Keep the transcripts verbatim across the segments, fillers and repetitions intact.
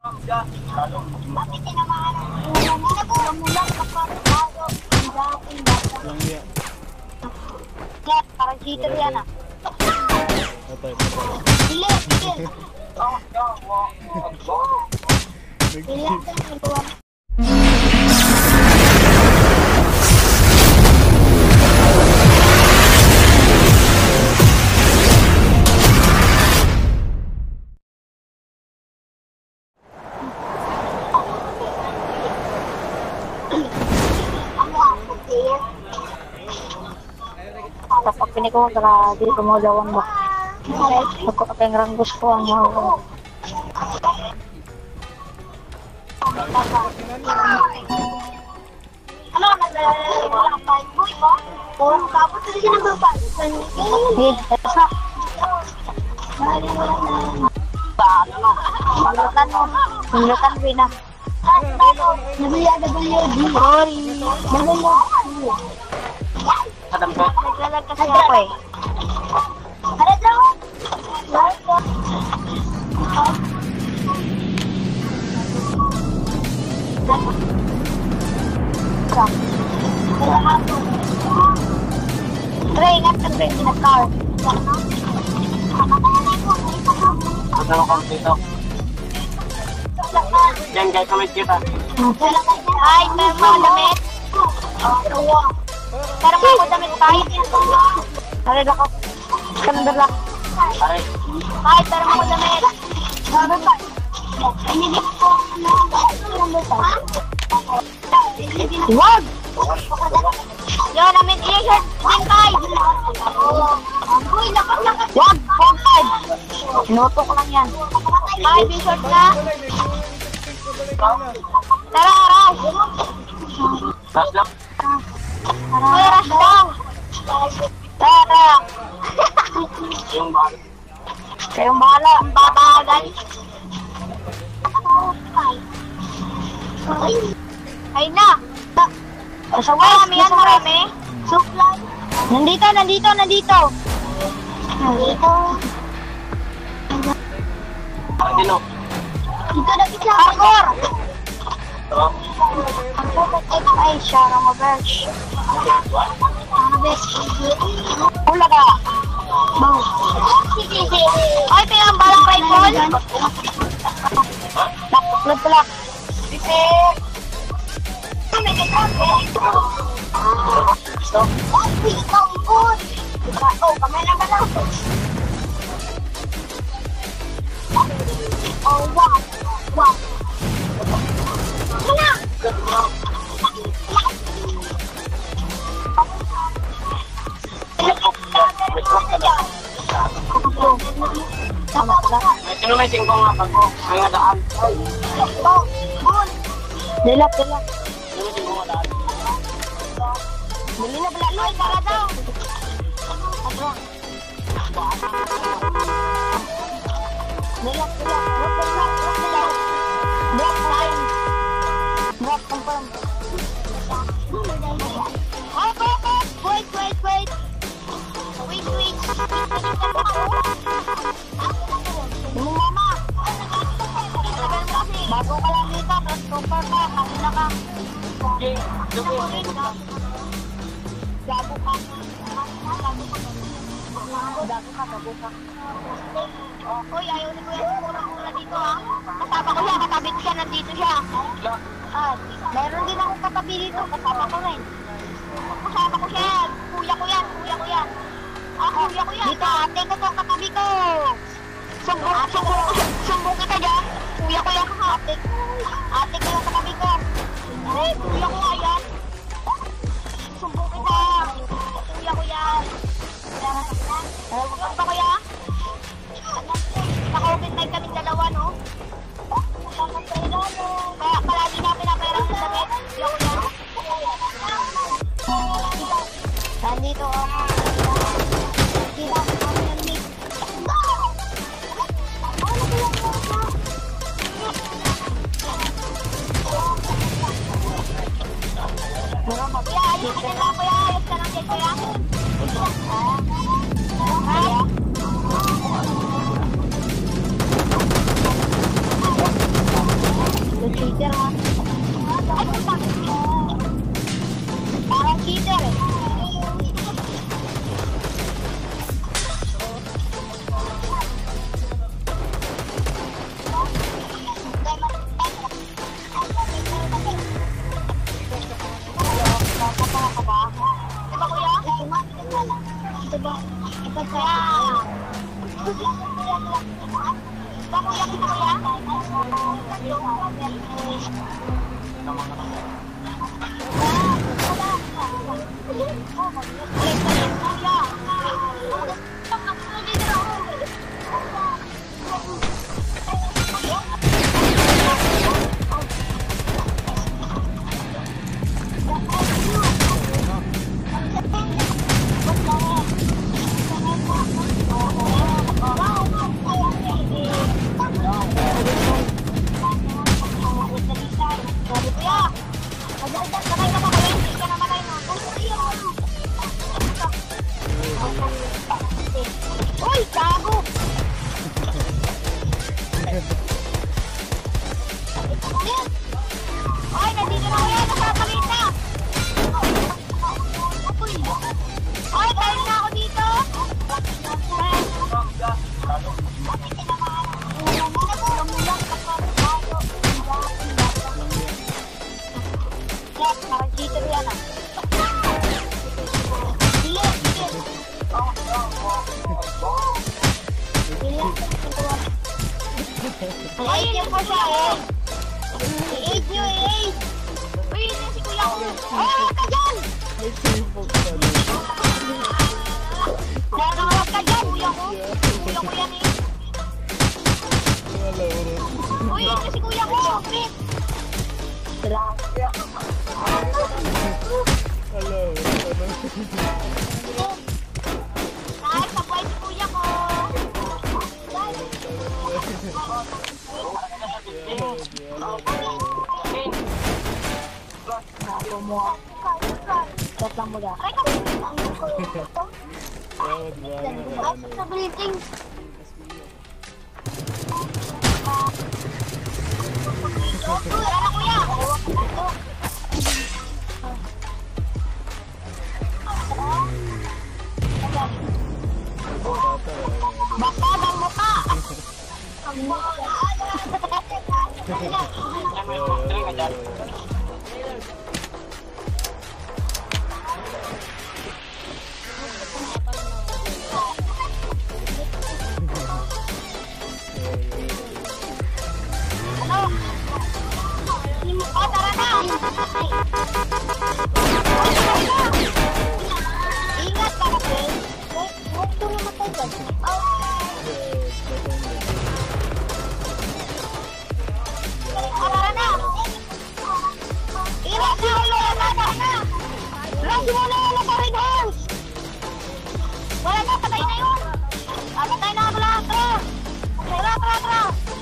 Bakit tinamaan ang mulang kapag bago ang dating bata? Kaya, parang cheater yan ah. Hili, hili. Hili ang tanong. Kapag piniko ko, di ko mo lawan ba? Ako pa kayong ranggos ko ang mga ko. Ano? Naglalakay mo ito? Kung kapot na siya ng baba. Hindi, esa. Paglutan mo. Paglutan mo na. Nabiya W D. Sorry. Nabiya. Naglalag kasi ako eh. Ano daw? Tre, ingat ka Tre, sinag-car. Ano ko dito? Yan guys, kamit kita. Ay, meron mga damit. Pero mga ako damit kahit. Narid ako. Kanandar lang. Kahit pero mga ako damit. Wag! Yun, namin i-shirt din kay. Wag! Wag kay! Inuto ko lang yan. Kay, b-shirt na. Tara, Aras! Ras lang? Uy, Aras lang! Tara! Yung bahala. Kayong bahala, ang babagal. Ay na! Sa marami yan, marami. Supply. Nandito, nandito, nandito. Nandito. Dino. Dito na kita. Parkour! Ito ay Shara Maverch. Hula ka. Bow. Ay, tingnan balang rifle. Look, look. Sisip. Stop. Oh, kamay na ba lang? Oh, wow. Wow. Hala! Sino may singkong nga pag ko? May nga daan. Oh, good. Dilap, dilap. Sino may singkong nga daan? Bili na pala, Loy, para daw. Abra. Dilap, dilap. Drop, dilap, drop, dilap. Drop line. Drop, confirm. Oh, oh, oh. Wait, wait, wait. Wait, wait. Yung mama. Bago ka lang dito, plus super ka, kanina ka. Gago ka. Gago ka. Gago ka, gago ka. Uy, ayaw ni Kuya mura-mura dito ha. Kasama ko siya, katabi ko siya, nandito siya. Ah, meron din akong katabi dito, kasama ko rin. Kasama ko siya, kuya ko yan, kuya ko yan. Ah, kuya ko yan. Dito, ate ko to, katabi ko. Sumbong, sumbong, sumbong kita dyan. Kuya ko yan, ate. Ate ko yung katabi ko. Ay, kuya ko nga yan. Sumbong kita. Kuya ko yan. Sumbong pa kuya. Naka-open mic kami dalawa, no? Kaya palagi na pinapairam sa damit. Kuya ko yan. Nandito ako. Kita ko kami ng mic. Kuya, ayos ka lang, kuya. Ayos ka lang, kuya. Kuya, kuya. Uy, gago! Ay, nandito na kuya, nakapalit na! Ay, tayo na ako dito! Yes, nakikita yan ah. Bilis, bilis! Ay, yun po siya eh! I-aid nyo, i-aid! Uy, yun yung si kuya ko! Ay, huwag ka dyan! May sipog pa rin. Wala, huwag ka dyan, kuya ko! Kuya ko yan eh! Wala oras. Uy, yun yung si kuya ko! Chris! Salamat. Hello. Ay, sabay si kuya ko! Ako mo. Kat lang mo ga. Ay, Bawat bawat. ay, sa bleeding. Uy, ano kuya? Basta ang mukha. Ang mukha. Ano? Oh, tara na! Ingat ka kasi. Huwag ito namatay dyan. Oh! Tara na! Ingat na! Wala na! Tara na! Rush mo na wala sa red house! Wala na! Patay na yun! Patay na ako lahat! Tara! Tara! Tara! Tara!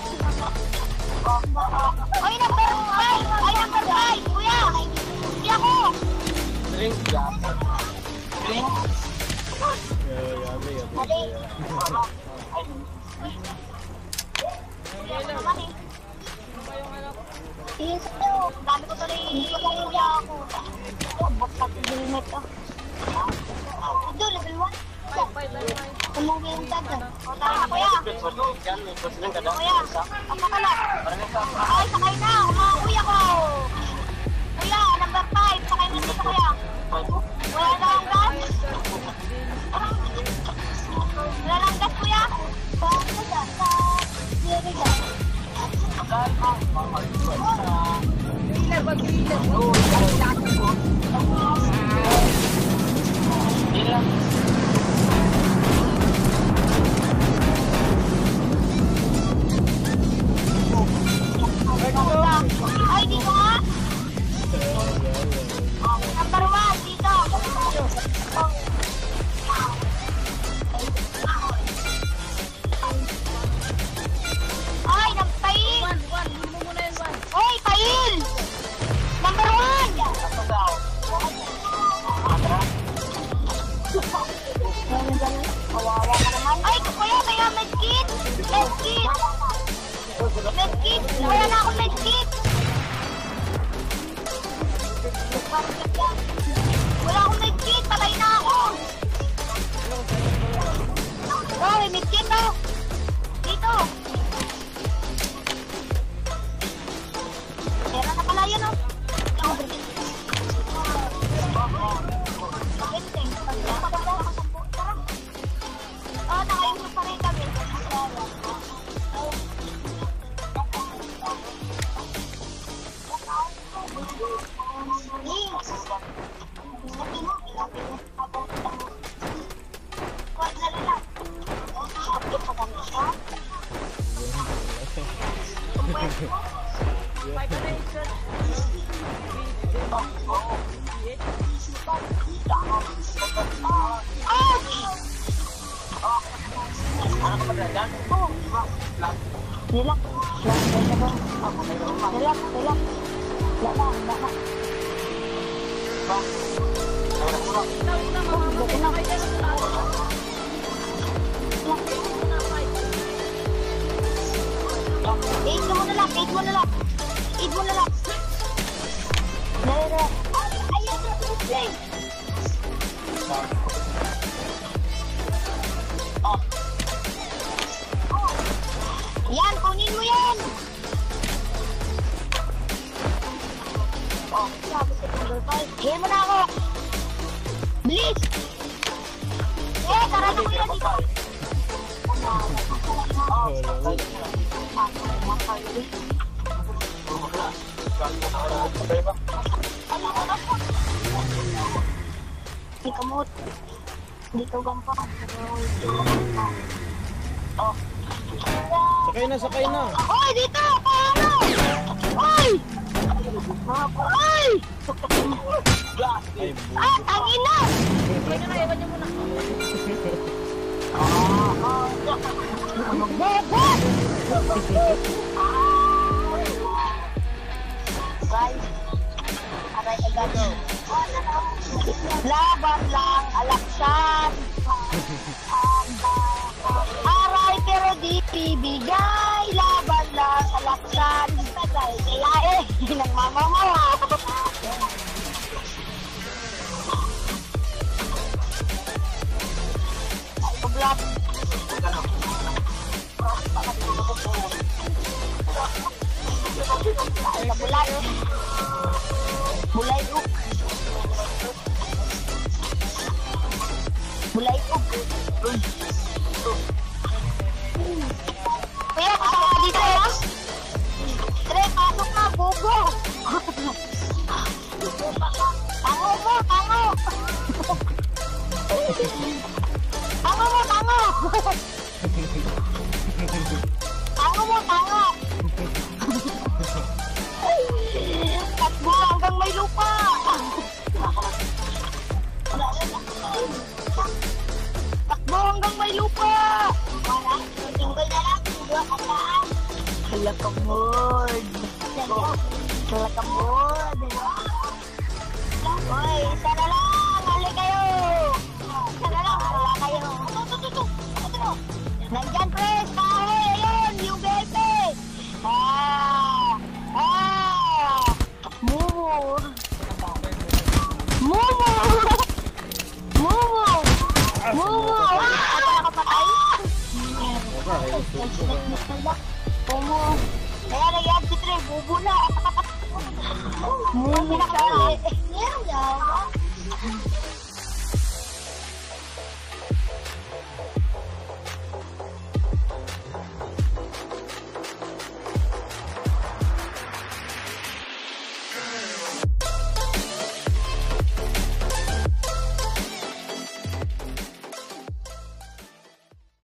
Ay, number five! Ay, number five! Kuya! Hindi ako! Drink, drink. Yabe, yabe. Mali! Kuya ko naman eh. Yes, ito. Dami ko tuloy kuya ako. Ito, bakat helmet ko. Ito, level one. Tumunggi yung dagan. O, tara na kuya. Kuya, apa ka lang? Ay, sakay na. Mga kuya ko. Kuya, number five. Sakay na dito kuya. Wala na ang gas. Wala lang gas kuya. Wala gas. Wala gas. Thriller ba? Thriller. Oo. Ay, dito nga. Number one, dito. Ay, nagpail. Oy, pail. Number one. Kawawa ka naman. Ay, kuya, kaya medkit. Medkit. Medkit. Wala na akong medkit. Wala akong medkit. Patay na ako. Oh, may medkit oh. Dito. Meron na pala yun oh. Oh, nakayusap pa rin kami. Relax. Relax, relax. Relax, relax. Eat mo na lang, eat mo na lang. Eat mo na lang. Nara. Ayan na, play. Oh. Yan, kunin mo yan. Oh, sabi sa number five. Hit mo na ako. Bilis. Eh, karano mo yan dito. Hindi kamot. Hindi ka gampang. Oh. Sakay na, sakay na. Hoy, dito! Paano? Hoy! Hoy! Ay, Ah, tangin na! Pwede na, iwan niyo muna. Bobo! Guys, aray agad. Laban lang, alaksan. Aray pero di bibigay. Laban lang, alaksan. Kaya eh, nagmamamawa. Blap. Sa bulay. Bulay uk. Bulay uk. Kaya kasama ka dito ya? Tre, pasok na, bobo. Tango mo, tango. Tango mo, tango! Tango mo, tango! Takbo hanggang may lupa! Takbo hanggang may lupa! Tinggal na lang, tinggal ka saan? Halakamod! Halakamod! Hoy, isa na lang! Hali kayo! Isa na lang, wala kayo! Nandyan, Pres! Kahoy! Ayun! Yung bebe! Ah! Ah! Mumu! Mumu! Mumu! Mumu! Ah! Ano nakapatay? Mumu! Kaya nagyan si Tre, bubo na! Mumu siya! Meron yan!